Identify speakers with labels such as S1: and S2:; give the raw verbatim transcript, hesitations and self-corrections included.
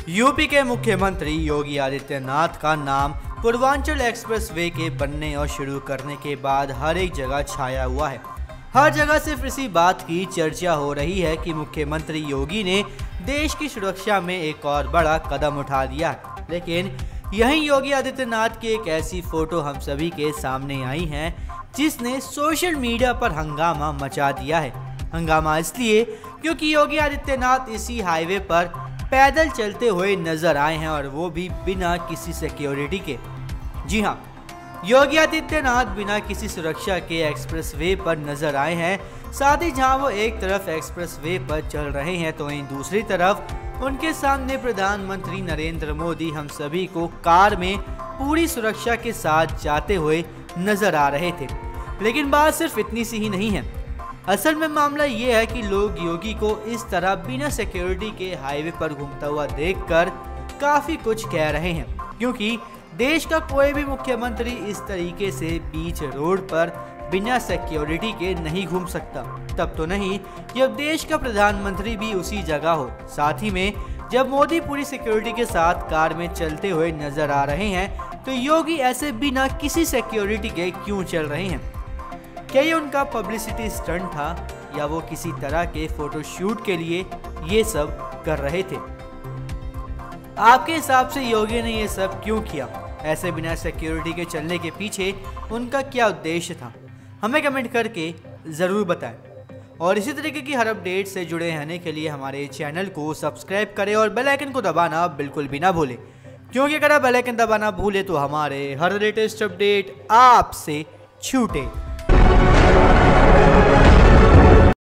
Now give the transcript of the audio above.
S1: UP के मुख्यमंत्री योगी आदित्यनाथ का नाम पूर्वांचल एक्सप्रेसवे के बनने और शुरू करने के बाद हर एक जगह छाया हुआ है। हर जगह सिर्फ इसी बात की चर्चा हो रही है कि मुख्यमंत्री योगी ने देश की सुरक्षा में एक और बड़ा कदम उठा दिया है। लेकिन यहीं योगी आदित्यनाथ की एक ऐसी फोटो हम सभी के सामने आई है जिसने सोशल मीडिया पर हंगामा मचा दिया है। हंगामा इसलिए क्योंकि योगी आदित्यनाथ इसी हाईवे पर पैदल चलते हुए नजर आए हैं और वो भी बिना किसी सिक्योरिटी के। जी हाँ, योगी आदित्यनाथ बिना किसी सुरक्षा के एक्सप्रेसवे पर नजर आए हैं। साथ ही जहां वो एक तरफ एक्सप्रेसवे पर चल रहे हैं तो वहीं दूसरी तरफ उनके सामने प्रधानमंत्री नरेंद्र मोदी हम सभी को कार में पूरी सुरक्षा के साथ जाते हुए नजर आ रहे थे। लेकिन बात सिर्फ इतनी सी ही नहीं है। असल में मामला ये है कि लोग योगी को इस तरह बिना सिक्योरिटी के हाईवे पर घूमता हुआ देखकर काफी कुछ कह रहे हैं, क्योंकि देश का कोई भी मुख्यमंत्री इस तरीके से बीच रोड पर बिना सिक्योरिटी के नहीं घूम सकता। तब तो नहीं जब देश का प्रधानमंत्री भी उसी जगह हो। साथ ही में जब मोदी पूरी सिक्योरिटी के साथ कार में चलते हुए नजर आ रहे हैं तो योगी ऐसे बिना किसी सिक्योरिटी के क्यों चल रहे हैं? क्या ये उनका पब्लिसिटी स्टंट था या वो किसी तरह के फोटोशूट के लिए ये सब कर रहे थे? आपके हिसाब से योगी ने ये सब क्यों किया? ऐसे बिना सिक्योरिटी के चलने के पीछे उनका क्या उद्देश्य था? हमें कमेंट करके ज़रूर बताएं। और इसी तरीके की हर अपडेट से जुड़े रहने के लिए हमारे चैनल को सब्सक्राइब करें और बेल आइकन को दबाना बिल्कुल भी ना भूलें, क्योंकि अगर आप बेल आइकन दबाना भूलें तो हमारे हर लेटेस्ट अपडेट आपसे छूटे।